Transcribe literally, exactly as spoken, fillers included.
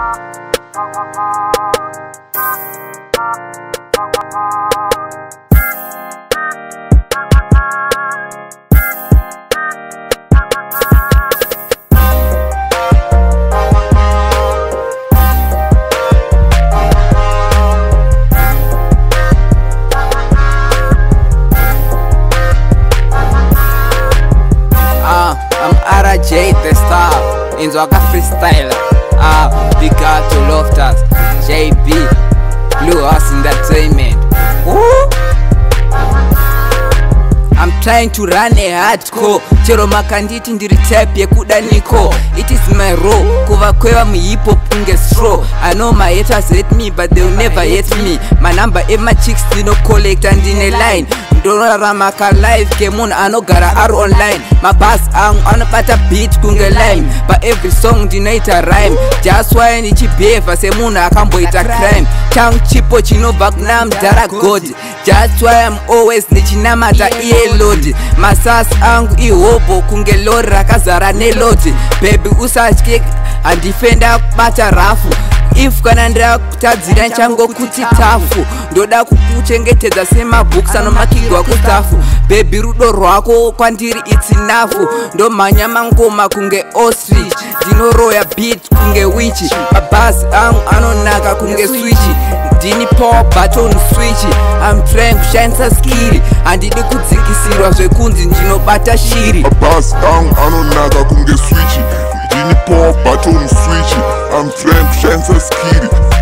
J the star, Inzwaka freestyler. Ah, big up to Loftus, J B, Blue House Entertainment. Woo! I'm trying to run a hardcore. Chero makanditi ndiri type yekuda niko. It is my role, kuva kweva mu hip hop kunge straw. I know my haters hate me but they'll never hate me. My number if my chicks dino collect and in a line. Ndona ramaka live kemun anogara are online. My bass ang anopata beat kunge line. But every song dinaita rhyme. Just why nichi behave se muna akamboita crime. Chang chipo chino bagnam dara god. Just why I'm always nichinamata iye load. Masas angu ihobo kunge lora kazara ne load. Baby usachike and defender bata rafu. If kana ndira kutadzira nchango kuti tafu. Ndoda kukuchengetedza sema books anomakigwa kutafu. Baby rudo rwako kwandiri it's enough. Ndo manyama ngoma kunge ostrich. Dinoroya beat kunge witch. Mabas angu anonaka kunge switch. Dini power button switch. I'm trying to shine sa skill. Andidi kudzikisirwa zvekunzi ndinobata shiri. Mabas angu anonaka kunge switch. Dini power button switch. I'm trying to shine sa skill.